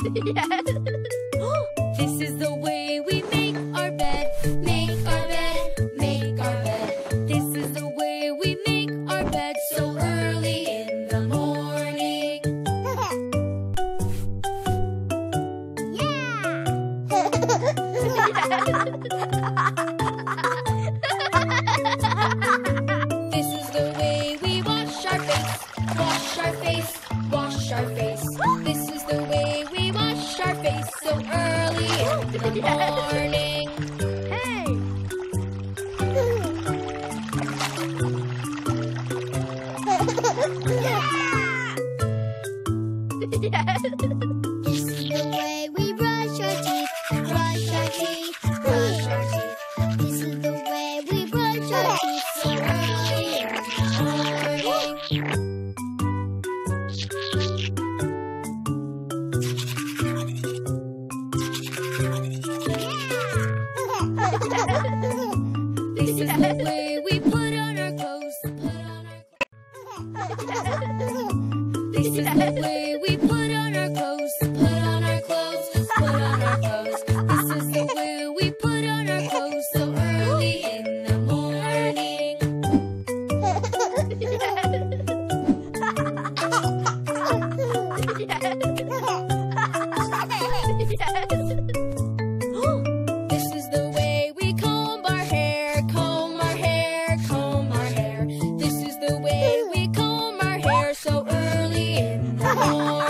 This is the way we make our bed, make our bed, make our bed. This is the way we make our bed so early in the morning. This is the way we wash our face, wash our face, wash our face. This is the way we wash our face so early in the morning. This is the way we brush our teeth, brush our teeth, brush our teeth. This is the way we brush our teeth so early in the morning. This is the way we put on our clothes, put on our clothes. This is the way we put on our clothes, put on our clothes, put on our clothes. This is the way we put on our clothes so early in the morning. This is the way we comb our hair, comb our hair, comb our hair. This is the way we comb our hair so early in the morning.